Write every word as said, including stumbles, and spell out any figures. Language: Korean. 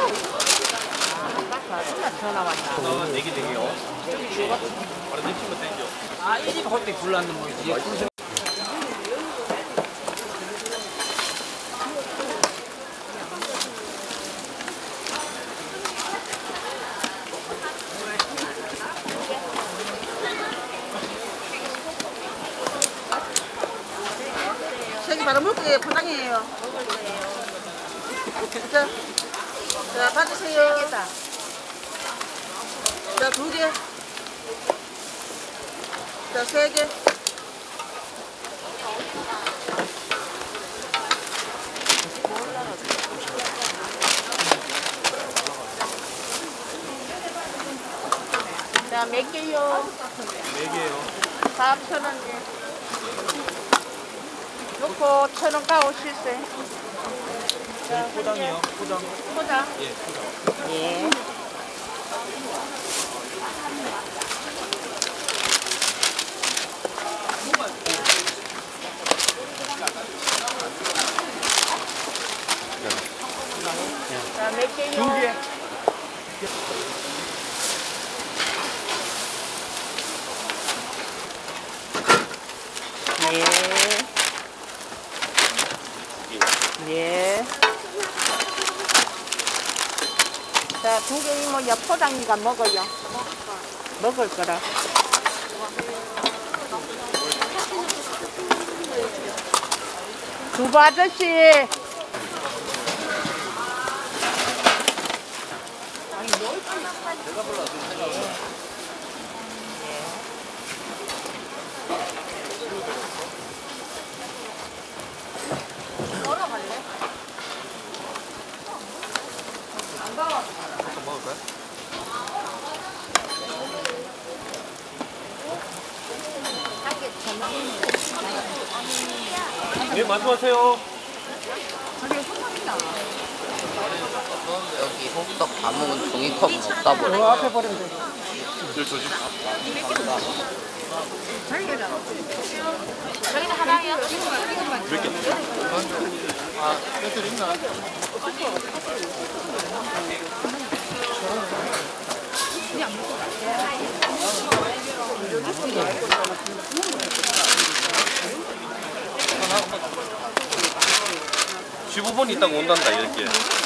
전화 왔다. 어, 네개 네개요. 바로 내치면 되죠. 아, 이 집 홀때 불났는 거지. 저기 바로 먹게 포장이에요. 자, 자 받으세요. 자, 두 개. 자, 세 개. 자, 몇 개요? 네 개요. 사천 원. 놓고 천 원 가오실세. 저희 포장이요. 포장. 포장. 예, 포장. 예. 자, 몇 개요? 두 개. 예. 예. 자, 두 개 이모 옆 포장이가 먹어요. 먹을 거라. 두부 아저씨. 먹을까요? 네, 말씀하세요. 여기 호떡 다 먹은 종이컵 없다 보네. 저 앞에 버리면 돼. 네, 조심. 저기는 하나요? 몇 개? 아, 애들 있나? 십오 분 있다가 온단다, 이렇게.